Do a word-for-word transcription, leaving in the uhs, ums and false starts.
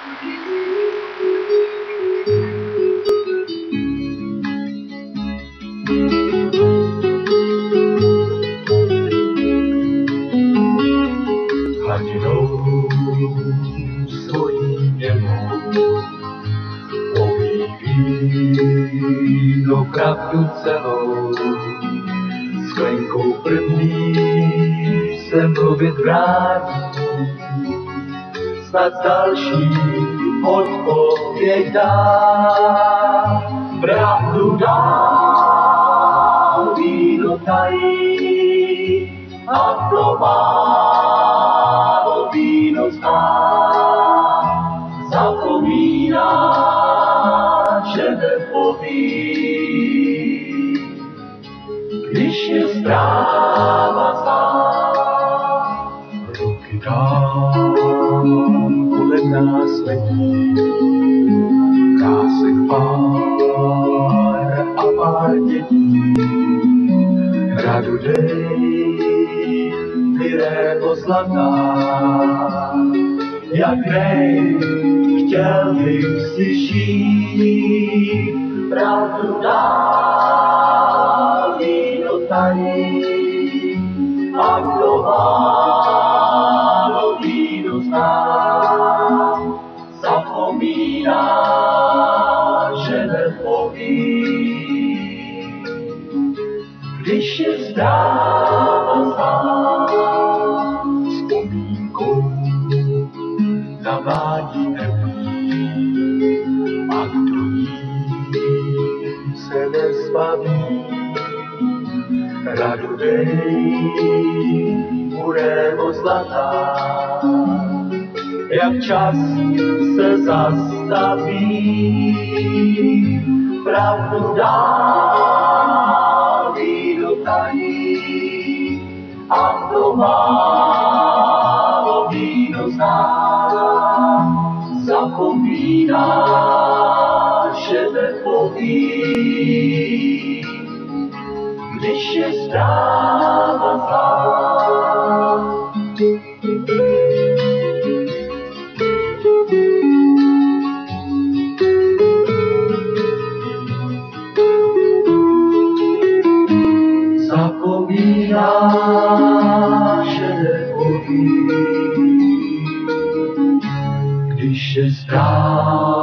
Hladinou svojí němou poví víno pravdu celou. Sklenkou první se mluvit vrátí, snad další odpověď dá. Pravdu dál víno tají a to málo víno zná. Zapomíná, že nepoví, když je zpráva zlá. Roky dál kolem nás letí, krásek pár a pár dětí. Hradu dej, vyrého zlatá, jak nej, chtěl bych si žít. Pravdu dál víno tají a kdo málo víno zná, zapomíná, že nepoví, když je zpráva zlá. Vzpomínkou na mládí trpí a kdo jí se nezbaví. Radu dej, budemo zlatá, jak čas se zastaví. Pravdu dál víno tají a kdo málo víno zná, zapomíná, že nepoví, když je zpráva zlá. Zapomíná, že nepoví, když je zpráva